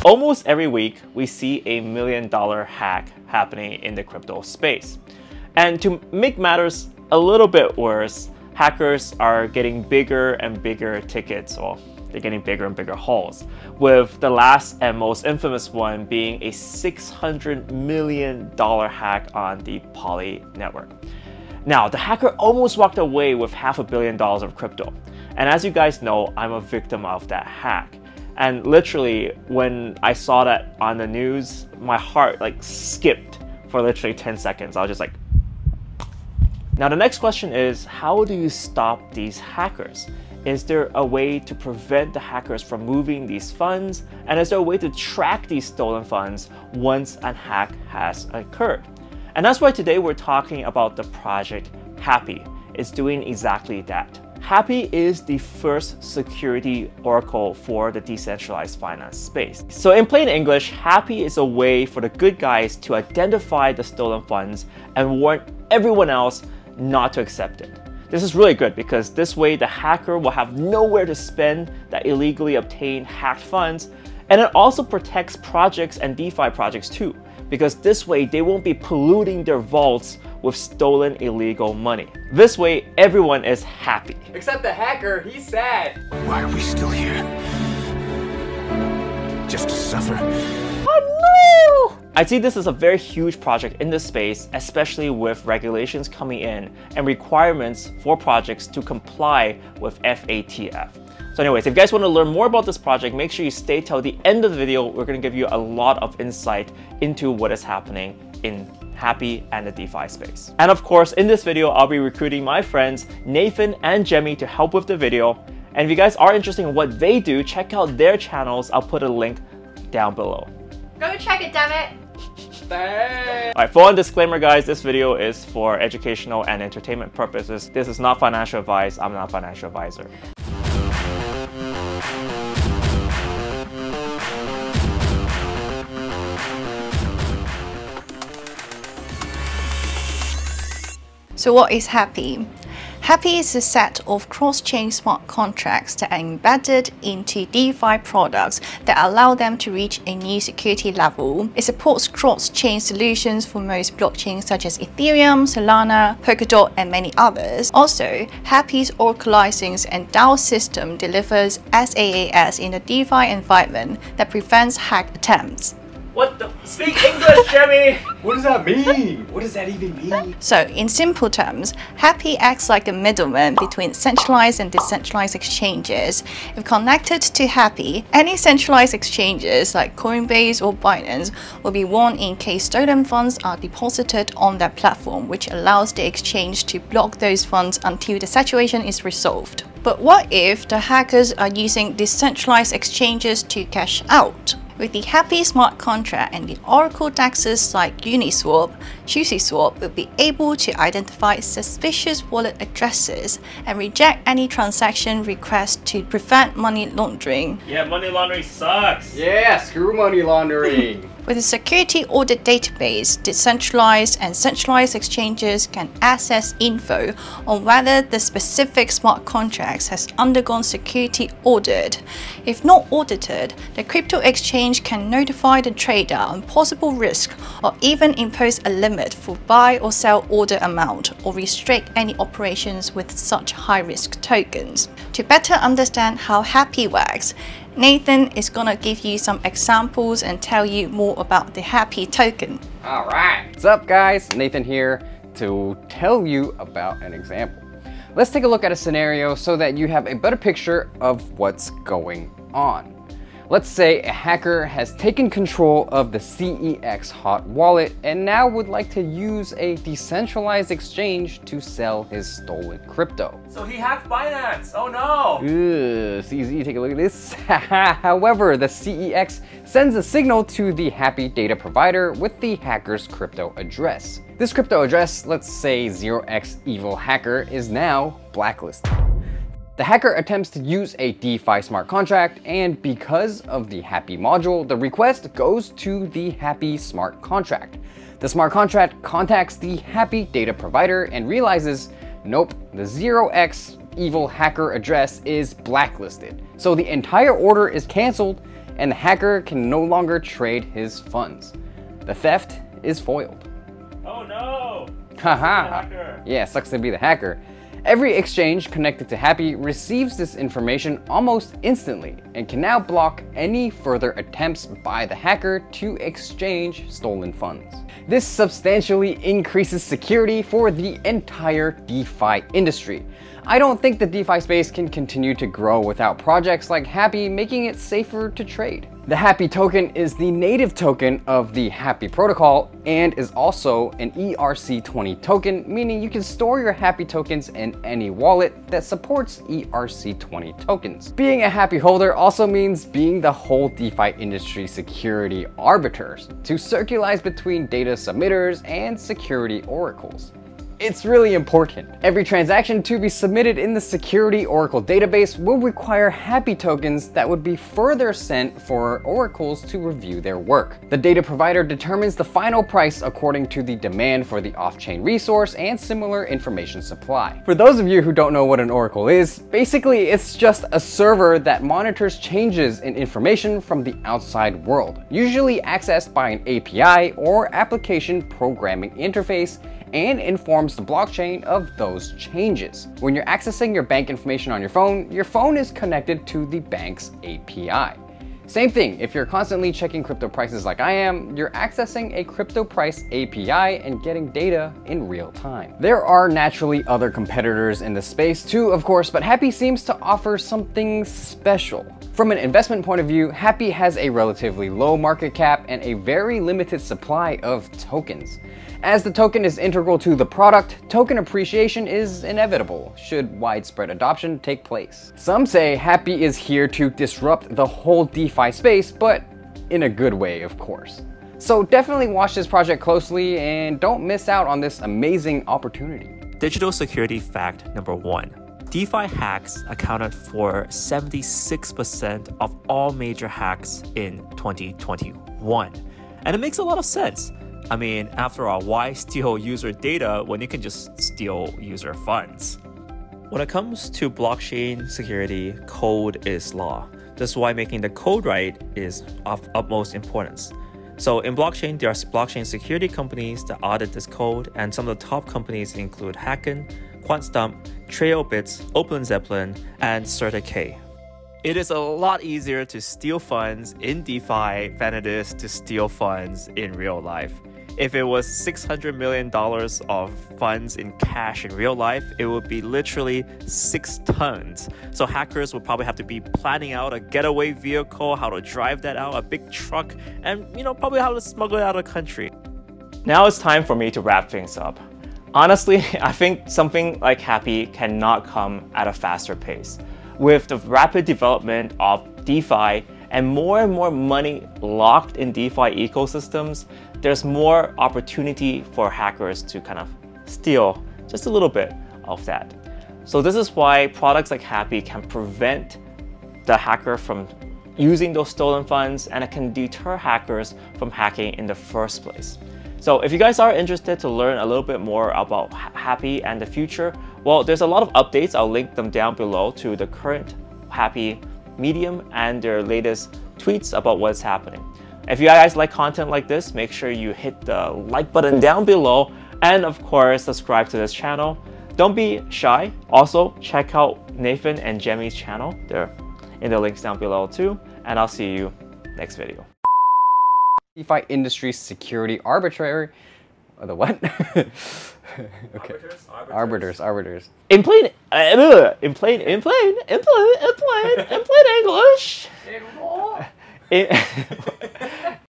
Almost every week, we see a $1 million hack happening in the crypto space. And to make matters a little bit worse, hackers are getting bigger and bigger tickets, or they're getting bigger and bigger hauls, with the last and most infamous one being a $600 million hack on the Poly network. Now, the hacker almost walked away with $500 million of crypto. And as you guys know, I'm a victim of that hack. And literally, when I saw that on the news, my heart like skipped for literally 10 seconds. I was just like... Now the next question is, how do you stop these hackers? Is there a way to prevent the hackers from moving these funds? And is there a way to track these stolen funds once a hack has occurred? And that's why today we're talking about the project Hapi. It's doing exactly that. Hapi is the first security oracle for the decentralized finance space. So in plain English, Hapi is a way for the good guys to identify the stolen funds and warn everyone else not to accept it. This is really good because this way the hacker will have nowhere to spend that illegally obtained hacked funds, and it also protects projects and DeFi projects too, because this way they won't be polluting their vaults with stolen illegal money. This way everyone is happy. Except the hacker, he's sad. Why are we still here? Just to suffer? Oh no! I see this as a very huge project in this space, especially with regulations coming in and requirements for projects to comply with FATF. So anyways, if you guys want to learn more about this project, make sure you stay till the end of the video. We're going to give you a lot of insight into what is happening in Hapi and the DeFi space. And of course, in this video, I'll be recruiting my friends Nathan and Jemmy to help with the video. And if you guys are interested in what they do, check out their channels. I'll put a link down below. Go check it, damn it! Alright, full-on disclaimer guys, this video is for educational and entertainment purposes. This is not financial advice. I'm not a financial advisor. So what is Hapi? Hapi is a set of cross-chain smart contracts that are embedded into DeFi products that allow them to reach a new security level. It supports cross-chain solutions for most blockchains such as Ethereum, Solana, Polkadot, and many others. Also, Hapi's Oracle license and DAO system delivers SaaS in a DeFi environment that prevents hack attempts. What the? Speak English, Jemmy! What does that mean? What does that even mean? So, in simple terms, Hapi acts like a middleman between centralized and decentralized exchanges. If connected to Hapi, any centralized exchanges like Coinbase or Binance will be warned in case stolen funds are deposited on their platform, which allows the exchange to block those funds until the situation is resolved. But what if the hackers are using decentralized exchanges to cash out? With the Hapi smart contract and the Oracle DEXs like Uniswap, SushiSwap will be able to identify suspicious wallet addresses and reject any transaction requests to prevent money laundering. Yeah, money laundering sucks! Yeah, screw money laundering. With a security audit database, decentralized and centralized exchanges can access info on whether the specific smart contracts has undergone security audit. If not audited, the crypto exchange can notify the trader on possible risk or even impose a limit for buy or sell order amount or restrict any operations with such high-risk tokens. To better understand how Hapi works, Nathan is gonna give you some examples and tell you more about the Hapi token. Alright, what's up guys? Nathan here to tell you about an example. Let's take a look at a scenario so that you have a better picture of what's going on. Let's say a hacker has taken control of the CEX hot wallet and now would like to use a decentralized exchange to sell his stolen crypto. So he hacked Binance! Oh no! CZ, take a look at this. However, the CEX sends a signal to the Hapi data provider with the hacker's crypto address. This crypto address, let's say 0xEvilHacker, is now blacklisted. The hacker attempts to use a DeFi smart contract, and because of the Hapi module, the request goes to the Hapi smart contract. The smart contract contacts the Hapi data provider and realizes, nope, the 0xEvilHacker address is blacklisted. So the entire order is canceled and the hacker can no longer trade his funds. The theft is foiled. Oh no! Haha! Yeah, sucks to be the hacker. Every exchange connected to Happy receives this information almost instantly and can now block any further attempts by the hacker to exchange stolen funds. This substantially increases security for the entire DeFi industry. I don't think the DeFi space can continue to grow without projects like Happy making it safer to trade. The Happy token is the native token of the Happy protocol and is also an ERC20 token, meaning you can store your Happy tokens in any wallet that supports ERC20 tokens. Being a Happy holder also means being the whole DeFi industry security arbiters to circularize between data submitters and security oracles. It's really important. Every transaction to be submitted in the Security Oracle database will require Happy tokens that would be further sent for oracles to review their work. The data provider determines the final price according to the demand for the off-chain resource and similar information supply. For those of you who don't know what an oracle is, basically it's just a server that monitors changes in information from the outside world, usually accessed by an API or application programming interface, and informs the blockchain of those changes. When you're accessing your bank information on your phone is connected to the bank's API. Same thing, if you're constantly checking crypto prices like I am, you're accessing a crypto price API and getting data in real time. There are naturally other competitors in the space too, of course, but Happy seems to offer something special. From an investment point of view, Happy has a relatively low market cap and a very limited supply of tokens. As the token is integral to the product, token appreciation is inevitable should widespread adoption take place. Some say Happy is here to disrupt the whole DeFi space, but in a good way, of course. So definitely watch this project closely and don't miss out on this amazing opportunity. Digital security fact number 1. DeFi hacks accounted for 76% of all major hacks in 2021. And it makes a lot of sense. I mean, after all, why steal user data when you can just steal user funds? When it comes to blockchain security, code is law. That's why making the code right is of utmost importance. So in blockchain, there are blockchain security companies that audit this code, and some of the top companies include Hacken, QuantStump, TrailBits, OpenZeppelin, and CertiK. It is a lot easier to steal funds in DeFi than it is to steal funds in real life. If it was $600 million of funds in cash in real life, it would be literally 6 tons. So hackers would probably have to be planning out a getaway vehicle, how to drive that out, a big truck, and probably how to smuggle it out of the country. Now it's time for me to wrap things up. Honestly, I think something like Happy cannot come at a faster pace. With the rapid development of DeFi and more money locked in DeFi ecosystems, there's more opportunity for hackers to kind of steal just a little bit of that. So this is why products like Happy can prevent the hacker from using those stolen funds, and it can deter hackers from hacking in the first place. So if you guys are interested to learn a little bit more about Happy and the future, well, there's a lot of updates. I'll link them down below to the current Happy Medium and their latest tweets about what's happening. If you guys like content like this, make sure you hit the like button down below, and of course, subscribe to this channel. Don't be shy. Also, check out Nathan and Jemmy's channel. They're in the links down below too, and I'll see you next video. DeFi industry security arbitrary. The what? Okay. Arbiters. In plain English.